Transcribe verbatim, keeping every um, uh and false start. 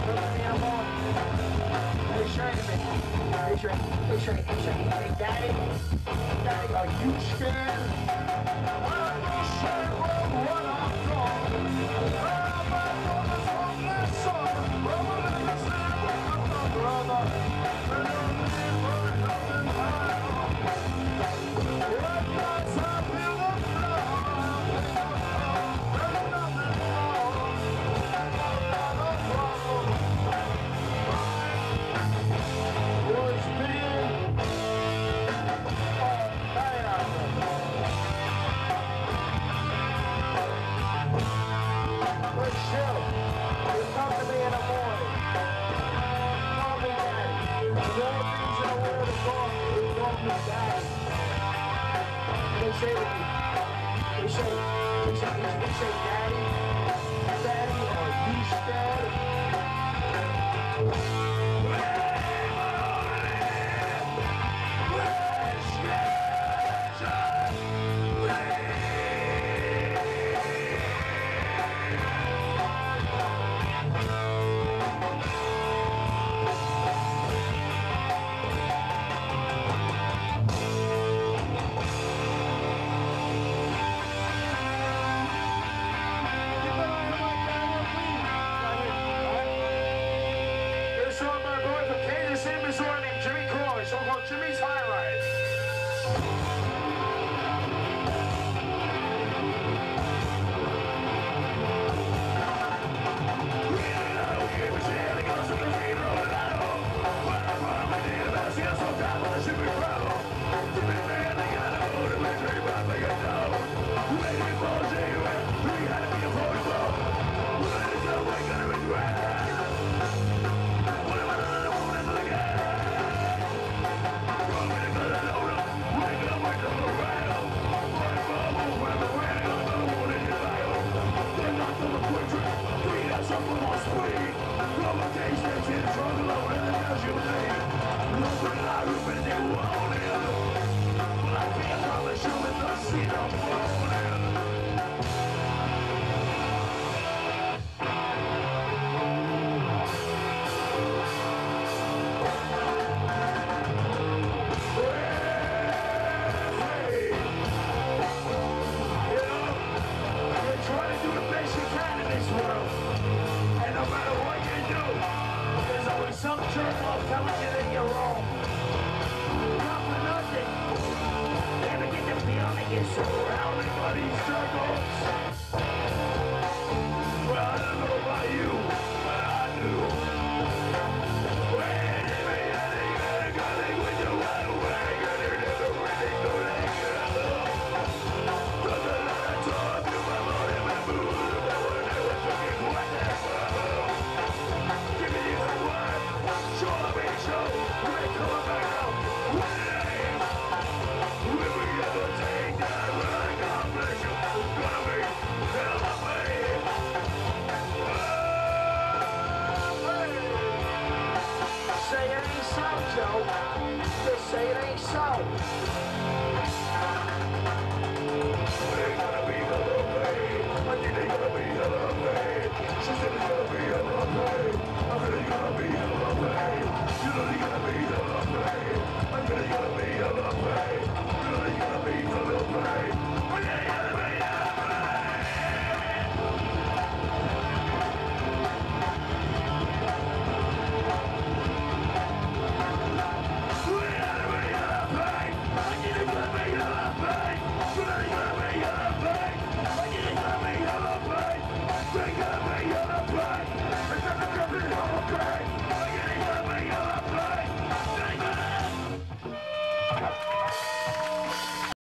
Hey, Daddy, Daddy, are you scared? Are you scared of what I've done? I'm a brother's only son. Brother, let me stand with my brother. And don't leave for nothing higher. What does I feel the flow? There's nothing wrong. Not a problem. Was being but chill, you come to me in the morning. Call me Daddy. The only things in the world are gone, they call me Daddy. And they say to me, they say, they say, they say, Daddy, Daddy, are you scared? Jimmy's Highlights. Some jerk off telling you that you're wrong. Not for nothing. Never get the feeling you're surrounded by these circles. Well, I don't know about you, but I do. Wait a minute, I think I got a colleague with you right away. You're never really good at it. Cause a lot of talk to my body, my mood, but when I was looking for that world. Give me the word. Show me, show, we're coming back out. What a name. Will we ever take that? Will I accomplish it? Gonna be hell of a name. Say it ain't so, Joe. Just say it ain't so. They're gonna be hell of a name. I think they're gonna be hell of a name. She said it's gonna be hell of a name. I said it's gonna be hell of a name. You know you're gonna be hell of a name. I said it's gonna be hell of a name. You know you're gonna be hell of a name. I said it's gonna be hell of a They're gonna be hell of a